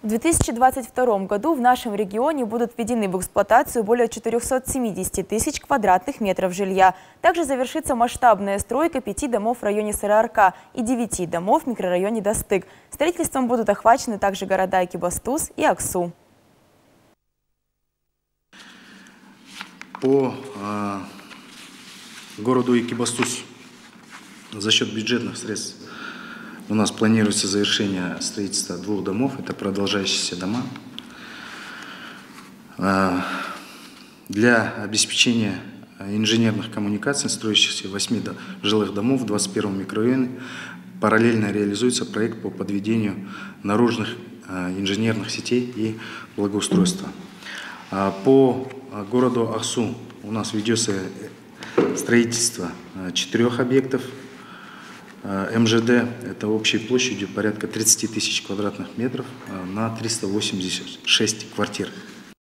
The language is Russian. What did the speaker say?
В 2022 году в нашем регионе будут введены в эксплуатацию более 470 тысяч квадратных метров жилья. Также завершится масштабная стройка 5 домов в районе Сыроарка и 9 домов в микрорайоне Достык. Строительством будут охвачены также города Экибастуз и Аксу. По городу Экибастуз за счет бюджетных средств у нас планируется завершение строительства 2 домов. Это продолжающиеся дома. Для обеспечения инженерных коммуникаций, строящихся 8 жилых домов в 21 микрорайоне, параллельно реализуется проект по подведению наружных инженерных сетей и благоустройства. По городу Аксу у нас ведется строительство 4 объектов. МЖД – это общей площадью порядка 30 тысяч квадратных метров на 386 квартир.